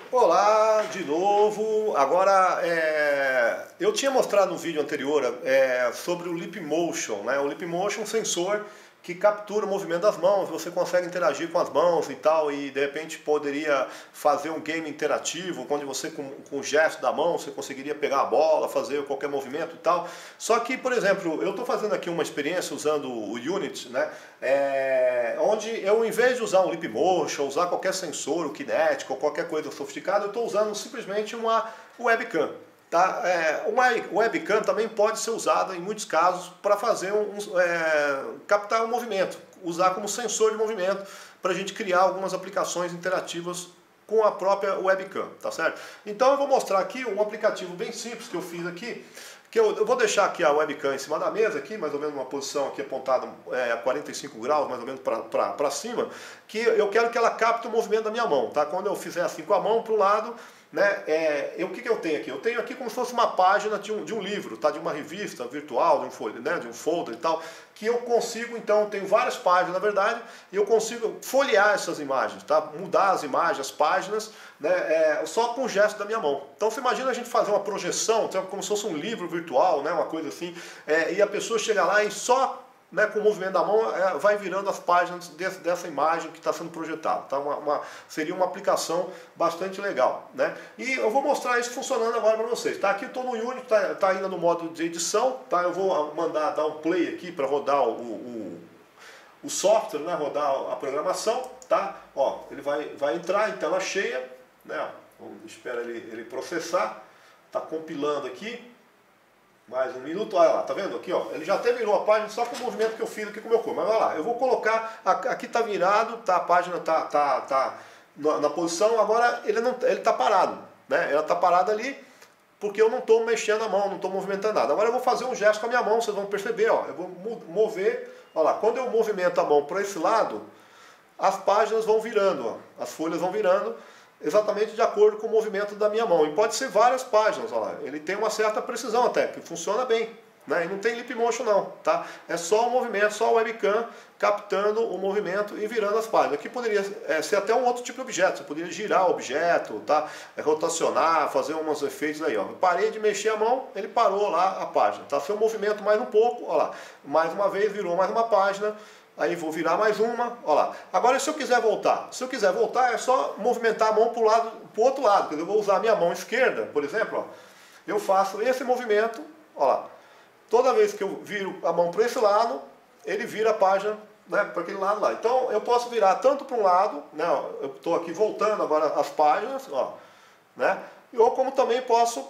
Olá, de novo. Agora, eu tinha mostrado no vídeo anterior sobre o Leap Motion, né? O Leap Motion é um sensor que captura o movimento das mãos, você consegue interagir com as mãos e tal, e de repente poderia fazer um game interativo, onde você com o gesto da mão, você conseguiria pegar a bola, fazer qualquer movimento e tal. Só que, por exemplo, eu estou fazendo aqui uma experiência usando o Unity, né? Onde eu, em vez de usar um Leap Motion, usar qualquer sensor, o Kinetic ou qualquer coisa sofisticada, eu estou usando simplesmente uma webcam. Tá? Uma webcam também pode ser usada em muitos casos para fazer captar um movimento, usar como sensor de movimento para a gente criar algumas aplicações interativas com a própria webcam, tá certo? Então eu vou mostrar aqui um aplicativo bem simples que eu fiz aqui, que eu vou deixar aqui a webcam em cima da mesa, aqui, mais ou menos uma posição aqui apontada a 45 graus, mais ou menos para cima, que eu quero que ela capte o movimento da minha mão, tá? Quando eu fizer assim com a mão para o lado, né, o que eu tenho aqui? Eu tenho aqui como se fosse uma página de um livro, tá? De uma revista virtual, de um folder e tal, que eu consigo, então, tenho várias páginas, na verdade, e eu consigo folhear essas imagens, tá? Mudar as imagens, as páginas, né, só com o gesto da minha mão. Então, você imagina a gente fazer uma projeção, então, como se fosse um livro virtual, né, uma coisa assim, e a pessoa chega lá e só, né, com o movimento da mão, vai virando as páginas dessa imagem que está sendo projetada. Tá? Seria uma aplicação bastante legal. Né? E eu vou mostrar isso funcionando agora para vocês. Tá? Aqui estou no Unity, tá ainda no modo de edição. Tá? Eu vou mandar dar um play aqui para rodar o software, né? Rodar a programação. Tá? Ó, ele vai entrar em tela cheia. Né? Espera ele processar. Está compilando aqui. Mais um minuto, olha lá, tá vendo aqui, ó, ele já até virou a página só com o movimento que eu fiz aqui com o meu corpo, mas olha lá, eu vou colocar, aqui tá virado, tá, a página tá na posição, agora ele tá parado, né, ela tá parada ali, porque eu não estou mexendo a mão, não estou movimentando nada. Agora eu vou fazer um gesto com a minha mão, vocês vão perceber, ó, eu vou mover, olha lá, quando eu movimento a mão para esse lado, as páginas vão virando, ó, as folhas vão virando, exatamente de acordo com o movimento da minha mão. E pode ser várias páginas, olha lá. Ele tem uma certa precisão até, que funciona bem. Né? E não tem Leap Motion não, tá? É só o movimento, só o webcam captando o movimento e virando as páginas. Aqui poderia ser até um outro tipo de objeto, você poderia girar o objeto, tá? Rotacionar, fazer uns efeitos aí, ó. Eu parei de mexer a mão, ele parou lá a página, tá? Se eu movimento mais um pouco, olha lá, mais uma vez virou mais uma página. Aí vou virar mais uma, olha lá. Agora se eu quiser voltar, é só movimentar a mão para o outro lado. Quer dizer, eu vou usar a minha mão esquerda, por exemplo, ó, eu faço esse movimento, olha lá. Toda vez que eu viro a mão para esse lado, ele vira a página, né, para aquele lado lá. Então eu posso virar tanto para um lado, né, ó, eu estou aqui voltando agora as páginas, ó, né, ou como também posso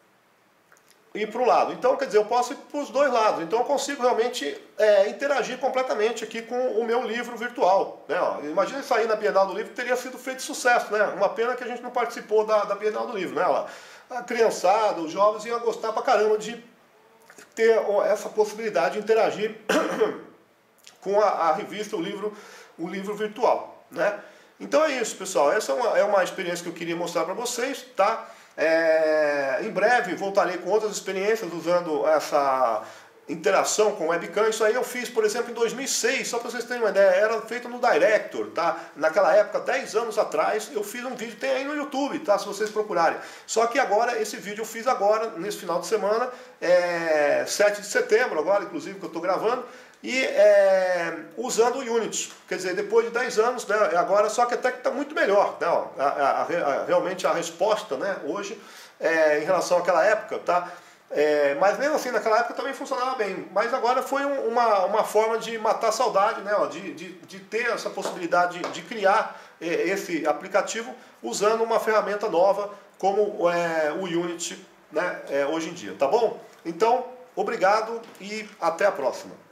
ir para o lado. Então, quer dizer, eu posso ir para os dois lados. Então, eu consigo realmente interagir completamente aqui com o meu livro virtual. Né? Ó, imagina isso aí na Bienal do Livro, teria sido feito sucesso. Né? Uma pena que a gente não participou da Bienal do Livro. Né? Ó, a criançada, os jovens iam gostar pra caramba de ter essa possibilidade de interagir com a revista, o livro virtual. Né? Então é isso, pessoal. Essa é uma experiência que eu queria mostrar para vocês. Tá? Em breve voltarei com outras experiências usando essa interação com webcam. Isso aí eu fiz, por exemplo, em 2006, só para vocês terem uma ideia, era feito no Director, tá? Naquela época, 10 anos atrás, eu fiz um vídeo, tem aí no YouTube, tá? Se vocês procurarem. Só que agora, esse vídeo eu fiz agora, nesse final de semana, 7 de setembro, agora, inclusive, que eu estou gravando, e usando o Unity, quer dizer, depois de 10 anos, né, agora, só que até que está muito melhor, né, ó, realmente a resposta, né, hoje, em relação àquela época, tá? Mas mesmo assim, naquela época também funcionava bem, mas agora foi uma forma de matar a saudade, né, ó, de ter essa possibilidade de criar esse aplicativo usando uma ferramenta nova como o Unity, né, hoje em dia, tá bom? Então, obrigado e até a próxima.